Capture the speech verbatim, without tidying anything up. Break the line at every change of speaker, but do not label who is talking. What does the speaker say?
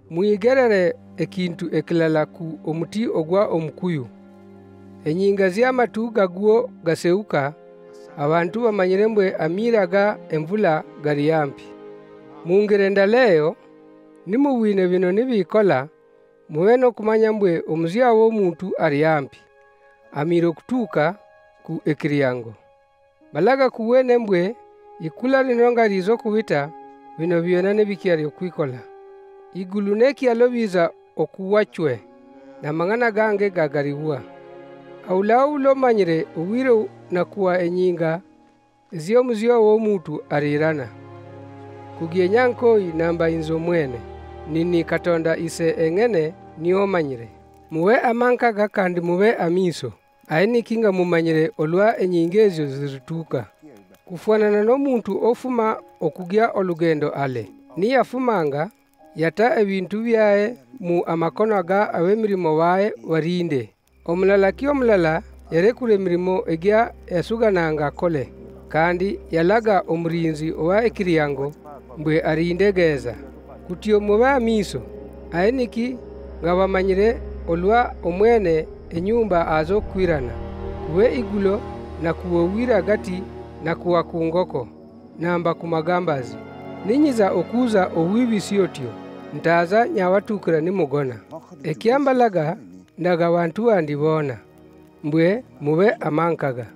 muigerere ekintu ekilala ku omuti ogwa omukuyu. Enyinga z'amatu gaguo gaseuka, abantu bamanyire mbwe amiraga emvula gari yampi. Mungerenda leo, nimubwine bino nibikola, mube no kumanya mbwe omuzia w'omuntu ari yampi, amira okutuuka ku ekiriyango. Balaga kuwene mbwe ikula lino nga rizo kubita, bino byona nibikyari okwikola. Igulu nekyalo biza okuwachwe, n'amang'ana gange gagariwa. Aulawu lomanyire obwire nakuwa enyinga ez'omuzio w'omuntu arirana. Kugie nyankoi namba inzo mwene, nini Katonda ise eng'ene niomanyire. Muwe amankaga kandi muwe amiso, aini kinga mumanyire olwa enyinga ezio zirituuka. Kufuanana n'omuntu ofuma okugia olugendo ale, niyafumanga yata ebintu byaye mu amakono aga ab'emirimo baye warinde. Omulala ki omulala yarekura emirimo egya yasugananga kole, kandi yalaga omurinzi owa ekiriyango mbwe arindegeza. Kutyo mube amiso, aeniki nga bamanyire olwa omwene enyumba azo kwirana, kuwe igulo na kuwowira gati na kuwa kungoko, namba kumagambazi. Ninyiza okuza owibisi otyo, ntaza nyawatukira nimugona. Ekyambalaga ndaga bantu bandi bona, mbwe mube amankaga.